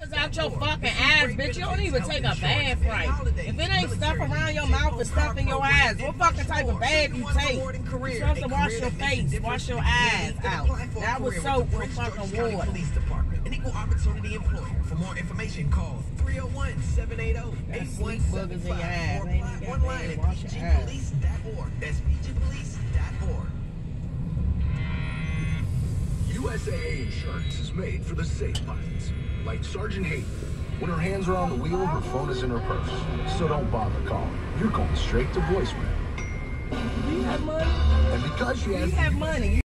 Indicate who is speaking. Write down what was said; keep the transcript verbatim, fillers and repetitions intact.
Speaker 1: It's out your fucking ass, bitch. You don't even take a bath right. If it ain't stuff around your mouth and stuff in your eyes, what fucking type of bath you take? You're supposed to wash your face, wash your eyes out. That was soap for fucking water.
Speaker 2: An equal opportunity employer. For more information, call three oh one, seven eight oh, eight one seven five or apply online at p g police dot org. That's p g police dot org.
Speaker 3: U S A A Insurance is made for the safe pilots, like Sergeant Hayden. When her hands are on the wheel, her phone is in her purse. So don't bother calling. You're going straight to voicemail.
Speaker 1: Do you have money?
Speaker 3: And because she has...
Speaker 1: Do you have money?